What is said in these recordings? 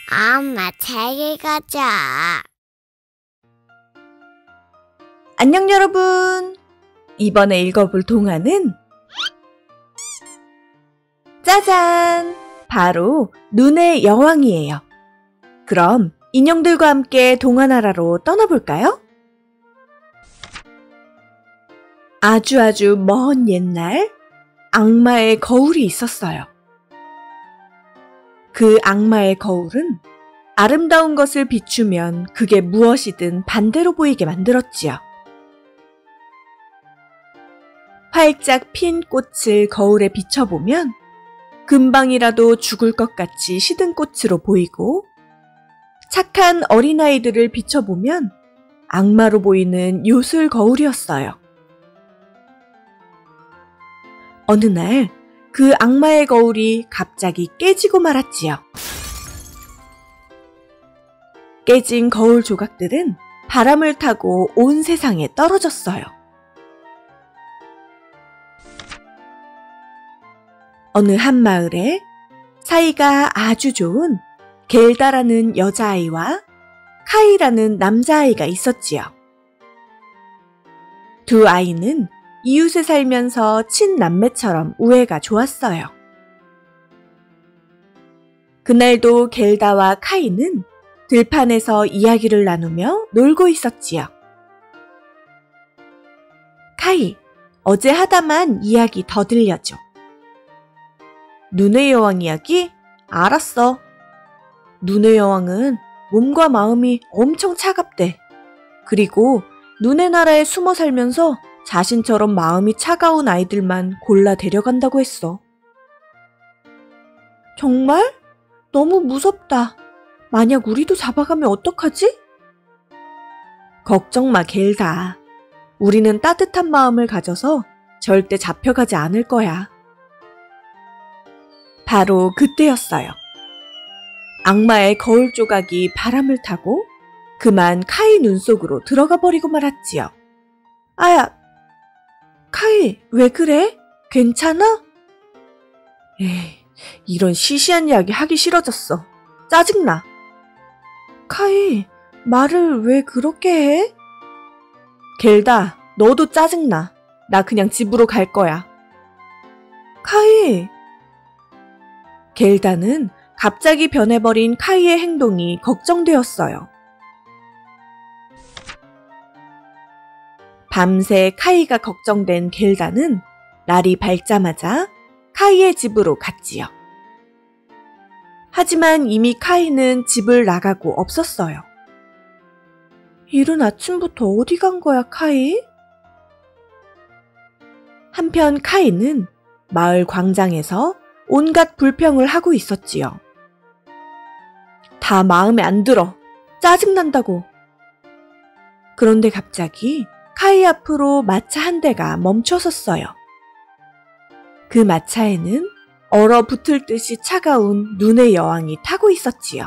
엄마, 책 읽어줘. 안녕 여러분! 이번에 읽어볼 동화는 짜잔! 바로 눈의 여왕이에요. 그럼 인형들과 함께 동화나라로 떠나볼까요? 아주 먼 옛날 악마의 거울이 있었어요. 그 악마의 거울은 아름다운 것을 비추면 그게 무엇이든 반대로 보이게 만들었지요. 활짝 핀 꽃을 거울에 비춰보면 금방이라도 죽을 것 같이 시든 꽃으로 보이고, 착한 어린아이들을 비춰보면 악마로 보이는 요술 거울이었어요. 어느 날 그 악마의 거울이 갑자기 깨지고 말았지요. 깨진 거울 조각들은 바람을 타고 온 세상에 떨어졌어요. 어느 한 마을에 사이가 아주 좋은 겔다라는 여자아이와 카이라는 남자아이가 있었지요. 두 아이는 이웃에 살면서 친남매처럼 우애가 좋았어요. 그날도 겔다와 카이는 들판에서 이야기를 나누며 놀고 있었지요. 카이, 어제 하다만 이야기 더 들려줘. 눈의 여왕 이야기? 알았어. 눈의 여왕은 몸과 마음이 엄청 차갑대. 그리고 눈의 나라에 숨어 살면서 자신처럼 마음이 차가운 아이들만 골라 데려간다고 했어. 정말? 너무 무섭다. 만약 우리도 잡아가면 어떡하지? 걱정 마, 겔다. 우리는 따뜻한 마음을 가져서 절대 잡혀가지 않을 거야. 바로 그때였어요. 악마의 거울 조각이 바람을 타고 그만 카이 눈 속으로 들어가 버리고 말았지요. 아야, 카이, 왜 그래? 괜찮아? 에이, 이런 시시한 이야기 하기 싫어졌어. 짜증나. 카이, 말을 왜 그렇게 해? 겔다, 너도 짜증나. 나 그냥 집으로 갈 거야. 카이. 겔다는 갑자기 변해버린 카이의 행동이 걱정되었어요. 밤새 카이가 걱정된 겔다는 날이 밝자마자 카이의 집으로 갔지요. 하지만 이미 카이는 집을 나가고 없었어요. 이른 아침부터 어디 간 거야, 카이? 한편 카이는 마을 광장에서 온갖 불평을 하고 있었지요. 다 마음에 안 들어. 짜증난다고. 그런데 갑자기 카이 앞으로 마차 한 대가 멈춰섰어요. 그 마차에는 얼어붙을 듯이 차가운 눈의 여왕이 타고 있었지요.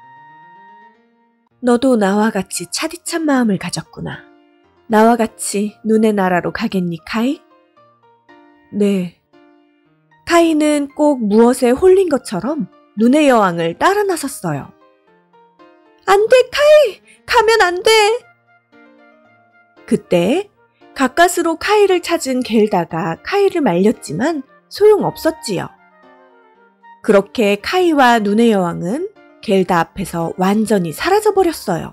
너도 나와 같이 차디찬 마음을 가졌구나. 나와 같이 눈의 나라로 가겠니, 카이? 네. 카이는 꼭 무엇에 홀린 것처럼 눈의 여왕을 따라 나섰어요. 안 돼, 카이! 가면 안 돼! 그때 가까스로 카이를 찾은 겔다가 카이를 말렸지만 소용없었지요. 그렇게 카이와 눈의 여왕은 겔다 앞에서 완전히 사라져버렸어요.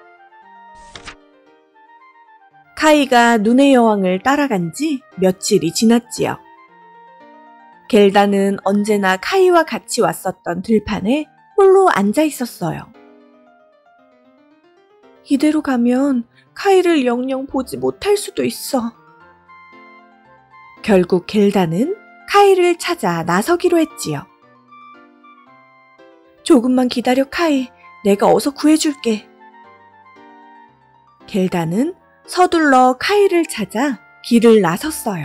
카이가 눈의 여왕을 따라간 지 며칠이 지났지요. 겔다는 언제나 카이와 같이 왔었던 들판에 홀로 앉아 있었어요. 이대로 가면 카이를 영영 보지 못할 수도 있어. 결국 겔다는 카이를 찾아 나서기로 했지요. 조금만 기다려, 카이. 내가 어서 구해줄게. 겔다는 서둘러 카이를 찾아 길을 나섰어요.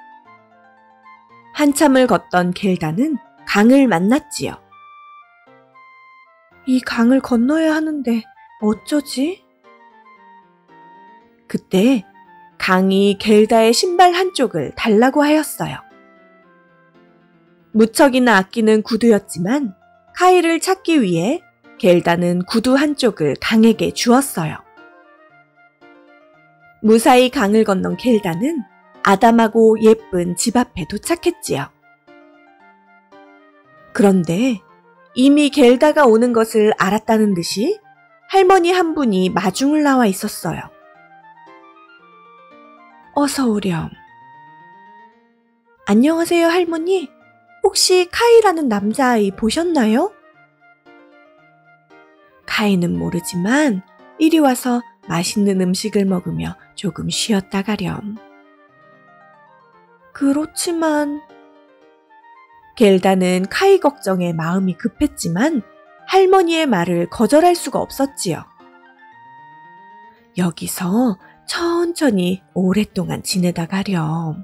한참을 걷던 겔다는 강을 만났지요. 이 강을 건너야 하는데 어쩌지? 그때 강이 겔다의 신발 한쪽을 달라고 하였어요. 무척이나 아끼는 구두였지만 카이를 찾기 위해 겔다는 구두 한쪽을 강에게 주었어요. 무사히 강을 건넌 겔다는 아담하고 예쁜 집 앞에 도착했지요. 그런데 이미 겔다가 오는 것을 알았다는 듯이 할머니 한 분이 마중을 나와 있었어요. 어서 오렴. 안녕하세요, 할머니. 혹시 카이라는 남자아이 보셨나요? 카이는 모르지만 이리 와서 맛있는 음식을 먹으며 조금 쉬었다 가렴. 그렇지만 겔다는 카이 걱정에 마음이 급했지만 할머니의 말을 거절할 수가 없었지요. 여기서 천천히 오랫동안 지내다 가렴.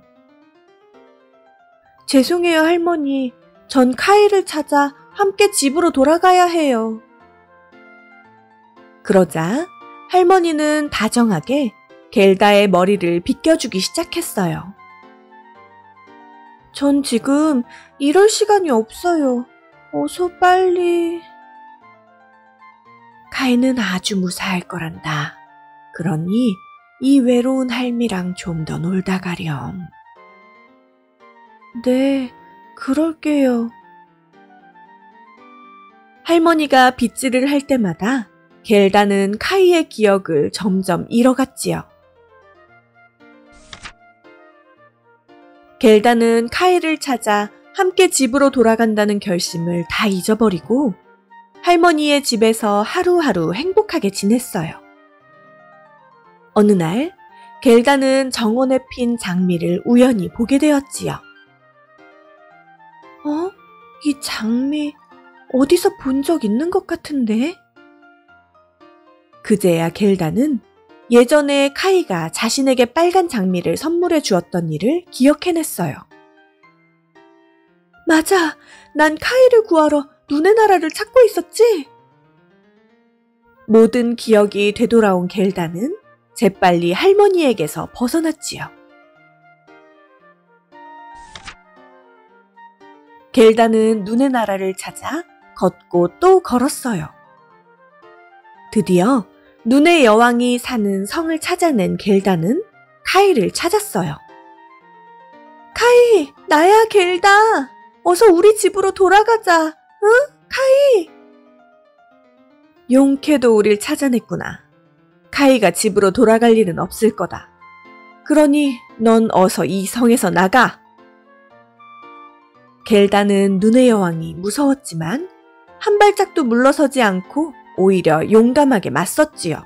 죄송해요, 할머니. 전 카이를 찾아 함께 집으로 돌아가야 해요. 그러자 할머니는 다정하게 겔다의 머리를 빗겨주기 시작했어요. 전 지금 이럴 시간이 없어요. 어서 빨리. 카이는 아주 무사할 거란다. 그러니 이 외로운 할미랑 좀 더 놀다 가렴. 네, 그럴게요. 할머니가 빗질을 할 때마다 겔다는 카이의 기억을 점점 잃어갔지요. 겔다는 카이를 찾아 함께 집으로 돌아간다는 결심을 다 잊어버리고 할머니의 집에서 하루하루 행복하게 지냈어요. 어느 날 겔다는 정원에 핀 장미를 우연히 보게 되었지요. 이 장미 어디서 본 적 있는 것 같은데? 그제야 겔다는 예전에 카이가 자신에게 빨간 장미를 선물해 주었던 일을 기억해냈어요. 맞아, 난 카이를 구하러 눈의 나라를 찾고 있었지? 모든 기억이 되돌아온 겔다는 재빨리 할머니에게서 벗어났지요. 겔다는 눈의 나라를 찾아 걷고 또 걸었어요. 드디어 눈의 여왕이 사는 성을 찾아낸 겔다는 카이를 찾았어요. 카이, 나야 겔다. 어서 우리 집으로 돌아가자. 응? 카이. 용케도 우릴 찾아냈구나. 카이가 집으로 돌아갈 일은 없을 거다. 그러니 넌 어서 이 성에서 나가. 겔다는 눈의 여왕이 무서웠지만 한 발짝도 물러서지 않고 오히려 용감하게 맞섰지요.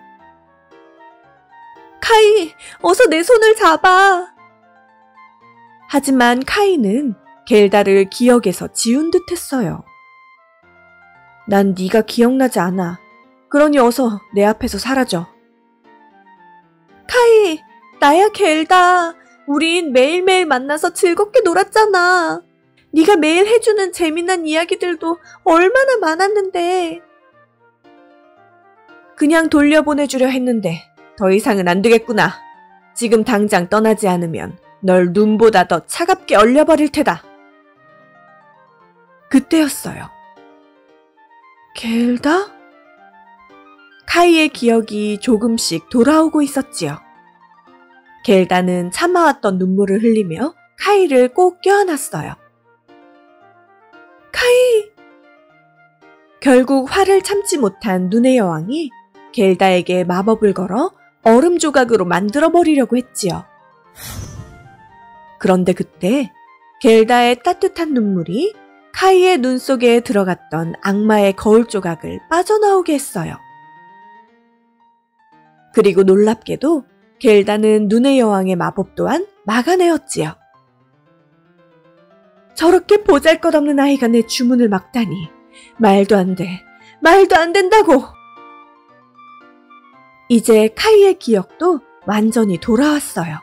카이, 어서 내 손을 잡아. 하지만 카이는 겔다를 기억에서 지운 듯 했어요. 난 네가 기억나지 않아. 그러니 어서 내 앞에서 사라져. 카이, 나야 겔다. 우린 매일매일 만나서 즐겁게 놀았잖아. 네가 매일 해주는 재미난 이야기들도 얼마나 많았는데. 그냥 돌려보내주려 했는데 더 이상은 안 되겠구나. 지금 당장 떠나지 않으면 널 눈보다 더 차갑게 얼려버릴 테다. 그때였어요. 겔다? 카이의 기억이 조금씩 돌아오고 있었지요. 겔다는 참아왔던 눈물을 흘리며 카이를 꼭 껴안았어요. 카이! 결국 화를 참지 못한 눈의 여왕이 겔다에게 마법을 걸어 얼음 조각으로 만들어버리려고 했지요. 그런데 그때 겔다의 따뜻한 눈물이 카이의 눈 속에 들어갔던 악마의 거울 조각을 빠져나오게 했어요. 그리고 놀랍게도 겔다는 눈의 여왕의 마법 또한 막아내었지요. 저렇게 보잘것없는 아이가 내 주문을 막다니. 말도 안 돼. 말도 안 된다고. 이제 카이의 기억도 완전히 돌아왔어요.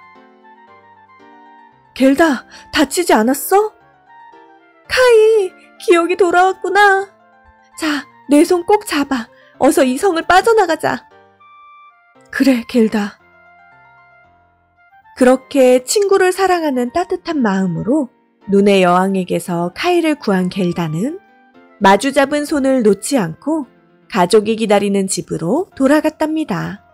겔다, 다치지 않았어? 카이, 기억이 돌아왔구나. 자, 내 손 꼭 잡아. 어서 이 성을 빠져나가자. 그래, 겔다. 그렇게 친구를 사랑하는 따뜻한 마음으로 눈의 여왕에게서 카이를 구한 겔다는 마주 잡은 손을 놓지 않고 가족이 기다리는 집으로 돌아갔답니다.